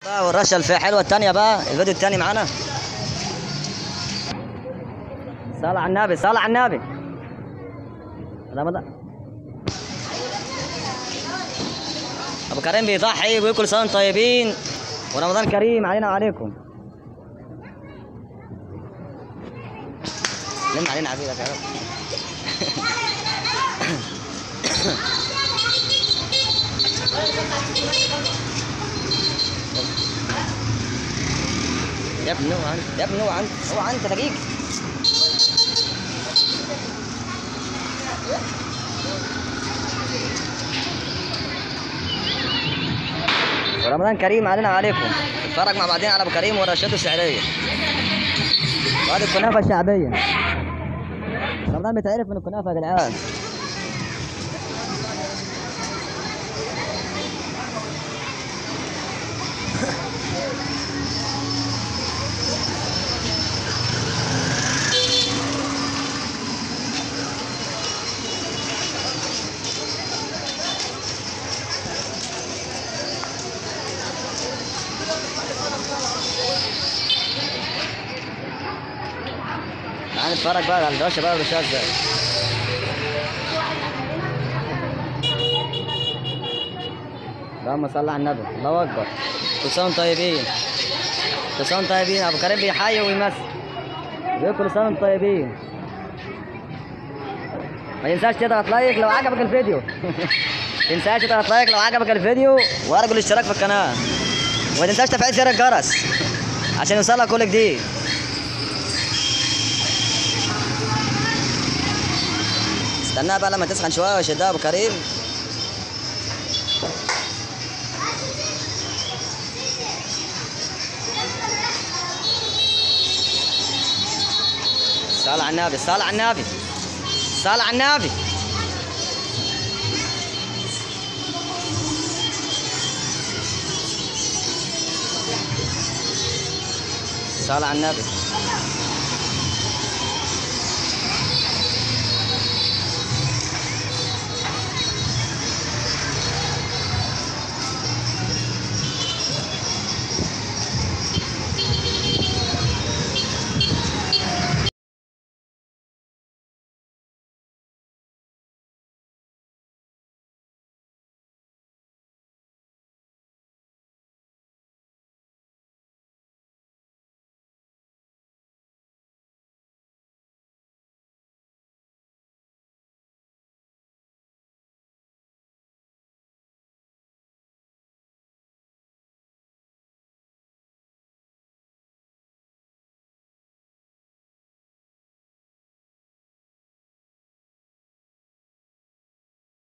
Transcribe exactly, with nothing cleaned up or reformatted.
والرشه الفيها حلوه الثانيه بقى، الفيديو الثاني معانا. صلى على النبي، صلى على النبي. رمضان ابو كريم بيضحي ويقول كل سنه وانتم طيبين ورمضان كريم علينا وعليكم. لم علينا عبيدك يا رب. يا ابني هو انت، يا ابني هو انت، هو انت دقيق. ورمضان كريم علينا وعليكم. نتفرج مع بعضين على ابو كريم ورشاته السحريه. وهذه الكنافه الشعبيه. رمضان بيتعرف من الكنافه يا جدعان. تعال نتفرج بقى على الرشه بقى والرشاش ازاي. اللهم صل على النبي، الله اكبر. كل سنه وانتم طيبين. كل سنه وانتم طيبين. ابو كريم بيحيي ويمثل. بيقول كل سنه وانتم طيبين. ما تنساش تضغط لايك لو عجبك الفيديو. ما تنساش تضغط لايك لو عجبك الفيديو وارجو الاشتراك في القناه. وما تنساش تفعيل زر الجرس عشان يوصلك كل جديد. استناها بقى لما تسخن شويه ويشدها ابو كريم. صل على النبي، صل على النبي، صل على النبي. صل على النبي.